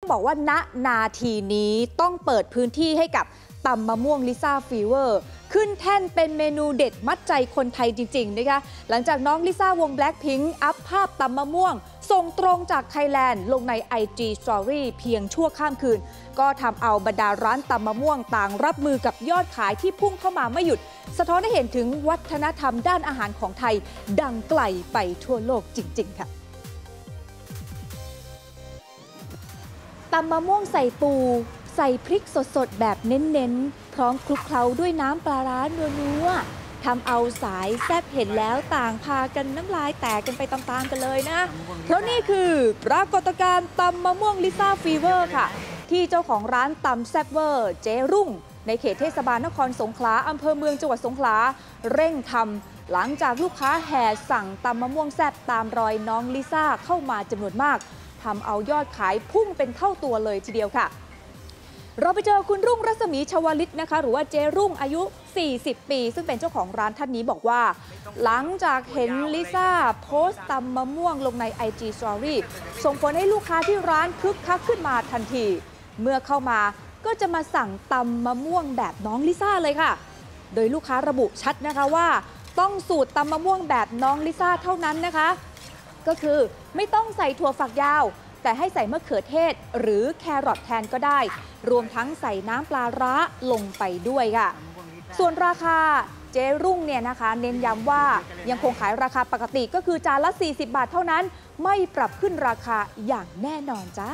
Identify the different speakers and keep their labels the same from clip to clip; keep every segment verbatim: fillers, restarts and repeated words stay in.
Speaker 1: บอกว่าณนาทีนี้ต้องเปิดพื้นที่ให้กับตำมะม่วงลิซ่าฟีเวอร์ขึ้นแท่นเป็นเมนูเด็ดมัดใจคนไทยจริงๆนะคะหลังจากน้องลิซ่าวง Blackpink อัพภาพตำมะม่วงส่งตรงจากไทยแลนด์ลงใน ไอ จี Story เพียงชั่วข้ามคืนก็ทำเอาบรรดาร้านตำมะม่วงต่างรับมือกับยอดขายที่พุ่งเข้ามาไม่หยุดสะท้อนให้เห็นถึงวัฒนธรรมด้านอาหารของไทยดังไกลไปทั่วโลกจริงๆค่ะตำมะม่วงใส่ปูใส่พริกสดๆแบบเน้นๆพร้อมคลุกเคล้าด้วยน้ำปลาร้านัวๆทำเอาสายแซ่บเห็นแล้วต่างพากันน้ำลายแตกกันไปตามๆกันเลยนะเพราะนี่คือปรากฏการณ์ตำมะม่วงลิซ่าฟีเวอร์ค่ะที่เจ้าของร้านตำแซ่บเวอร์เจรุ่งในเขตเทศบาลนครสงขลาอำเภอเมืองจังหวัดสงขลาเร่งทำหลังจากลูกค้าแห่สั่งตำมะม่วงแซ่บตามรอยน้องลิซ่าเข้ามาจำนวนมากทำเอายอดขายพุ่งเป็นเท่าตัวเลยทีเดียวค่ะเราไปเจอคุณรุ่งรัศมีชวลิตนะคะหรือว่าเจรุ่งอายุ สี่สิบ ปีซึ่งเป็นเจ้าของร้านท่านนี้บอกว่าหลังจากเห็นลิซ่าโพสต์ตำมะม่วงลงใน ไอ จี Story ส่งผลให้ลูกค้าที่ร้านคึกคักขึ้นมาทันทีเมื่อเข้ามาก็จะมาสั่งตำมะม่วงแบบน้องลิซ่าเลยค่ะโดยลูกค้าระบุชัดนะคะว่าต้องสูตรตำมะม่วงแบบน้องลิซ่าเท่านั้นนะคะก็คือไม่ต้องใส่ถั่วฝักยาวแต่ให้ใส่มะเขือเทศหรือแครอทแทนก็ได้รวมทั้งใส่น้ำปลาร้าลงไปด้วยค่ะส่วนราคาเจรุ่งเนี่ยนะคะเน้นย้ำว่ายังคงขายราคาปกติก็คือจานละ สี่สิบบาทเท่านั้นไม่ปรับขึ้นราคาอย่างแน่นอนจ้า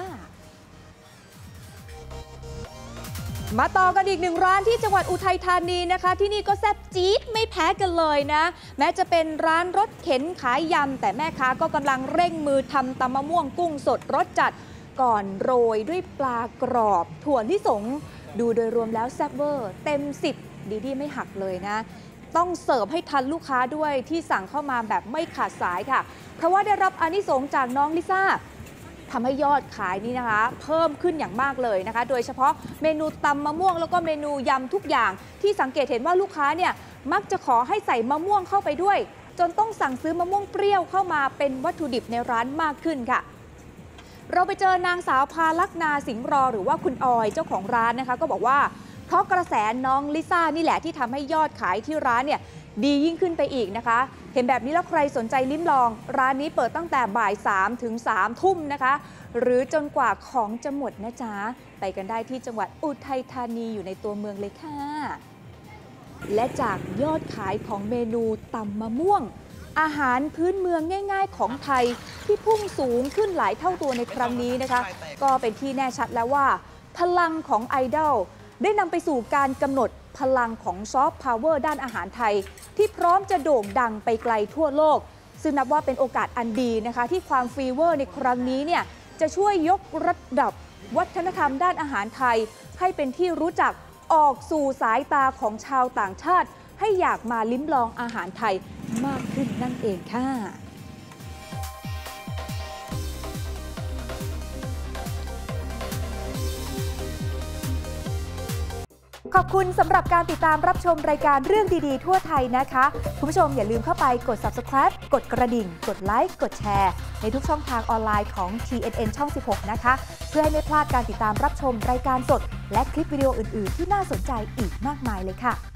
Speaker 1: มาต่อกันอีกหนึ่งร้านที่จังหวัดอุทัยธานีนะคะที่นี่ก็แซ่บจี๊ดไม่แพ้กันเลยนะแม้จะเป็นร้านรถเข็นขายยำแต่แม่ค้าก็กำลังเร่งมือทำตำมะม่วงกุ้งสดรสจัดก่อนโรยด้วยปลากรอบถั่วลิสงดูโดยรวมแล้วแซ่บเวอร์เต็มสิบดีดีไม่หักเลยนะต้องเสิร์ฟให้ทันลูกค้าด้วยที่สั่งเข้ามาแบบไม่ขาดสายค่ะเพราะว่าได้รับอานิสงส์จากน้องลิซ่าทำให้ยอดขายนี้นะคะเพิ่มขึ้นอย่างมากเลยนะคะโดยเฉพาะเมนูตำมะม่วงแล้วก็เมนูยำทุกอย่างที่สังเกตเห็นว่าลูกค้าเนี่ยมักจะขอให้ใส่มะม่วงเข้าไปด้วยจนต้องสั่งซื้อมะม่วงเปรี้ยวเข้ามาเป็นวัตถุดิบในร้านมากขึ้นค่ะเราไปเจอนางสาวพาลักนาสิงห์รอหรือว่าคุณออยเจ้าของร้านนะคะก็บอกว่าเพราะกระแสน้องลิซ่านี่แหละที่ทำให้ยอดขายที่ร้านเนี่ยดียิ่งขึ้นไปอีกนะคะเห็นแบบนี้แล้วใครสนใจลิ้มลองร้านนี้เปิดตั้งแต่บ่ายสามถึงสามทุ่มนะคะหรือจนกว่าของจะหมดนะจ๊ะไปกันได้ที่จังหวัดอุทัยธานีอยู่ในตัวเมืองเลยค่ะและจากยอดขายของเมนูตำมะม่วงอาหารพื้นเมืองง่ายๆของไทยที่พุ่งสูงขึ้นหลายเท่าตัวในครั้งนี้นะคะก็เป็นที่แน่ชัดแล้วว่าพลังของไอดอลได้นำไปสู่การกำหนดพลังของซอฟต์พาวเวอร์ด้านอาหารไทยที่พร้อมจะโด่งดังไปไกลทั่วโลกซึ่งนับว่าเป็นโอกาสอันดีนะคะที่ความฟีเวอร์ในครั้งนี้เนี่ยจะช่วยยกระดับวัฒนธรรมด้านอาหารไทยให้เป็นที่รู้จักออกสู่สายตาของชาวต่างชาติให้อยากมาลิ้มลองอาหารไทยมากขึ้นนั่นเองค่ะขอบคุณสำหรับการติดตามรับชมรายการเรื่องดีๆทั่วไทยนะคะคุณผู้ชมอย่าลืมเข้าไปกด ซับสไครบ์ กดกระดิ่งกดไลค์กดแชร์ในทุกช่องทางออนไลน์ของ ที เอ็น เอ็น ช่อง สิบหก นะคะเพื่อให้ไม่พลาดการติดตามรับชมรายการสดและคลิปวิดีโออื่นๆที่น่าสนใจอีกมากมายเลยค่ะ